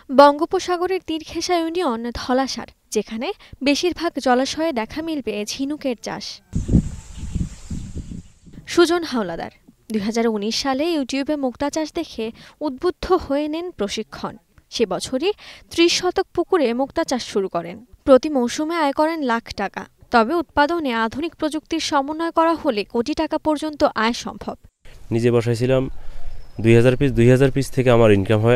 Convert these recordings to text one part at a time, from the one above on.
বঙ্গোপসাগরের তীরঘেঁষা ইউনিয়ন ধলাসার, যেখানে বেশিরভাগ জলাশয়ে দেখা মিলবে ঝিনুকের চাষ। সুজন হাওলাদার 2019 সালে ইউটিউবে মুক্তা চাষ দেখে উদ্বুদ্ধ হয়ে নেন প্রশিক্ষণ। সে বছরই 30 শতক পুকুরে মুক্তা চাষ শুরু করেন। প্রতি মৌসুমে আয় করেন লাখ টাকা। তবে উৎপাদনে আধুনিক প্রযুক্তির সমন্বয় করা হলে কোটি টাকা পর্যন্ত আয় সম্ভব। নিজে বসাইছিলাম 2000 পিস থেকে আমার ইনকাম হয়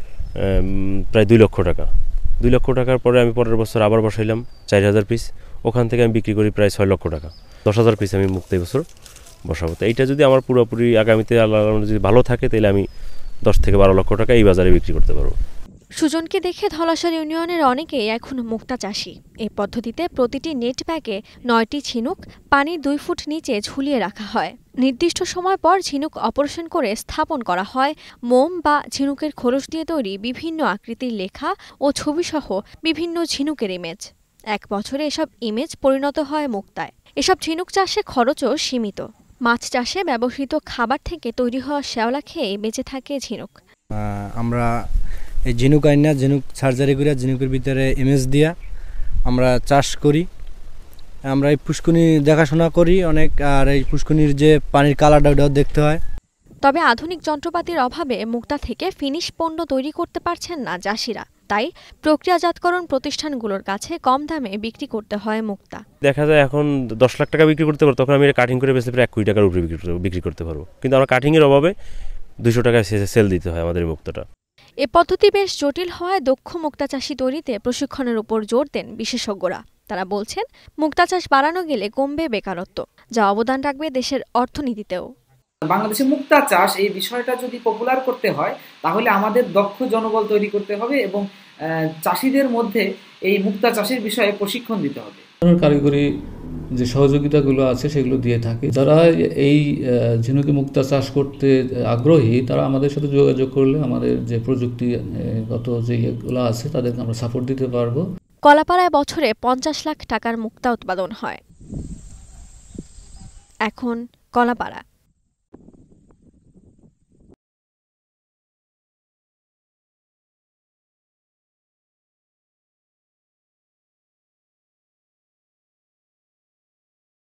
প্রায় 2 লক্ষ টাকা। 2 লক্ষ টাকার পরে আমি পরের বছর আবার বসাইলাম 4000 পিস। ওখান থেকে আমি বিক্রি করি প্রায় 6 লক্ষ টাকা। 10,000 পিস আমি মুক্তা এই বছর বসাবো। তো এইটা যদি আমার পুরোপুরি আগামীতে আল্লাহ যদি ভালো থাকে, তাহলে আমি 10 থেকে 12 লক্ষ টাকা এই বাজারে বিক্রি করতে পারবো। সুজনকে দেখে ধলাসার ইউনিয়নের অনেকেই এখন মুক্তা চাষী। এই পদ্ধতিতে প্রতিটি নেট ব্যাগে 9টি ঝিনুক পানির 2 ফুট নিচে ঝুলিয়ে রাখা হয়। নির্দিষ্ট সময় পর ঝিনুক অপারেশন করে স্থাপন করা হয় মোম বা ঝিনুকের খোলস দিয়ে তৈরি বিভিন্ন আকৃতির লেখা ও ছবিসহ বিভিন্ন ঝিনুকের ইমেজ। 1 বছরে এসব ইমেজ পরিণত হয় মুক্তায়। এসব ঝিনুক চাষে খরচও সীমিত। মাছ চাষে ব্যবহৃত খাবার থেকে তৈরি হওয়া শ্যাওলা খেয়ে বেঁচে থাকে ঝিনুক। আমরা এই ঝিনুক আইনা ঝিনুক সার্জারি করে ঝিনুকের ভিতরে ইমেজ দিয়া আমরা চাষ করি। আমরা এই পুষ্কুনি দেখাশোনা করি অনেক, আর এই পুষ্কুনির যে পানির কালারটা ওটাও দেখতে হয়। তবে আধুনিক যন্ত্রপাতির অভাবে মুক্তা থেকে ফিনিশ পণ্য তৈরি করতে পারছেন না চাষিরা। তাই প্রক্রিয়াজাতকরণ প্রতিষ্ঠানগুলোর কাছে কম দামে বিক্রি করতে হয় মুক্তা। দেখা যায় এখন 10 লাখ টাকা বিক্রি করতে পারবো, তখন আমি কাটিং করে বেশি প্রায় 1 কোটি টাকার উপরে বিক্রি করতে পারবো। কিন্তু আমরা কাটিংয়ের অভাবে 200 টাকায় সেল দিতে হয় আমাদের মুক্তাটা। এ পদ্ধতি বেশ জটিল হওয়ায় দক্ষ মুক্তা চাষী তৈরিতে প্রশিক্ষণের উপর জোর দেন বিশেষজ্ঞরা। তারা বলছেন, মুক্তা চাষ বাড়ানো গেলে কমবে বেকারত্ব, যা অবদান রাখবে দেশের অর্থনীতিতেও। বাংলাদেশে মুক্তা চাষ এই বিষয়টা যদি পপুলার করতে হয়, তাহলে আমাদের দক্ষ জনবল তৈরি করতে হবে এবং চাষিদের মধ্যে এই মুক্তা চাষের বিষয়ে প্রশিক্ষণ দিতে হবে। কারিগরি যে সহযোগিতাগুলো আছে সেগুলো দিয়ে থাকি। যারা এই ঝিনুকি মুক্তা চাষ করতে আগ্রহী, তারা আমাদের সাথে যোগাযোগ করলে আমাদের যে প্রযুক্তিগত যেগুলো আছে তাদেরকে আমরা সাপোর্ট দিতে পারবো। কলাপাড়ায় বছরে 50 লাখ টাকার মুক্তা উৎপাদন হয়। এখন কলাপাড়া।